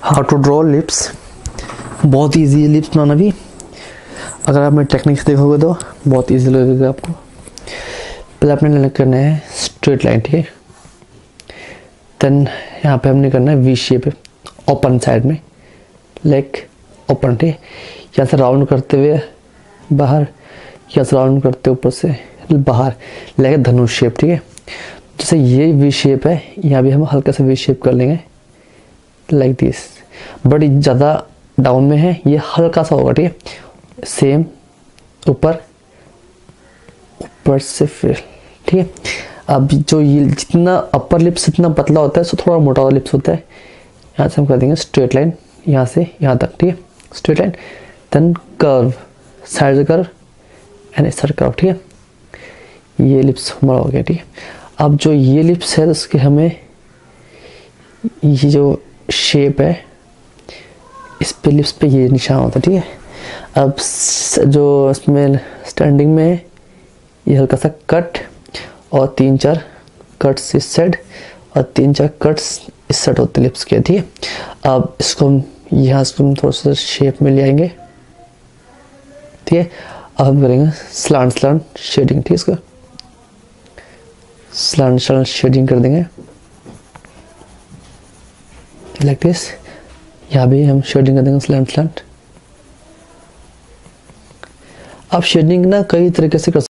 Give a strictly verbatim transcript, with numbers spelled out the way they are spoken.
How to draw lips. बहुत easy है lips बनाना भी। अगर आप मेरे टेक्निक्स देखोगे तो बहुत ईजी लगेगा आपको। पहले आपने करना है स्ट्रेट लाइन, ठीक है। देन यहाँ पे हमने करना है वी शेप ओपन साइड में, लाइक ओपन, ठीक है। यहाँ से राउंड करते हुए बाहर, यहाँ से राउंड करते ऊपर से बाहर, लाइक धनुष शेप, ठीक है। जैसे ये वी शेप है, यहाँ भी हम हल्का सा वी शेप कर लेंगे लाइक दिस। बट ज़्यादा डाउन में है, ये हल्का सा होगा, ठीक है। सेम ऊपर ऊपर से फिर, ठीक है। अब जो ये जितना अपर लिप्स इतना पतला होता है, सो थोड़ा मोटा वाला लिप्स होता है। यहाँ से हम कर देंगे स्ट्रेट लाइन, यहाँ से यहाँ तक, ठीक है। Straight line, then curve, side से कर्व एंड इस कर्व, ठीक है। ये लिप्स हमारा हो गया, ठीक है। अब जो ये लिप्स है उसके हमें ये जो शेप है इस पे लिप्स पे ये निशान होता है, ठीक है। अब जो इसमें स्टैंडिंग में ये हल्का सा कट और तीन चार कट्स इस साइड और तीन चार कट्स इस साइड होते हैं लिप्स के, ठीक है। अब इसको हम यहाँ से हम थोड़ा सा शेप में ले आएंगे, ठीक है। अब हम करेंगे स्लांट स्लांट शेडिंग, ठीक है। इसको स्लांट स्लांट शेडिंग कर देंगे लाइक दिस। यहाँ भी हम शेडिंग कर देंगे स्लांट स्लांट। आप शेडिंग ना कई तरीके से कर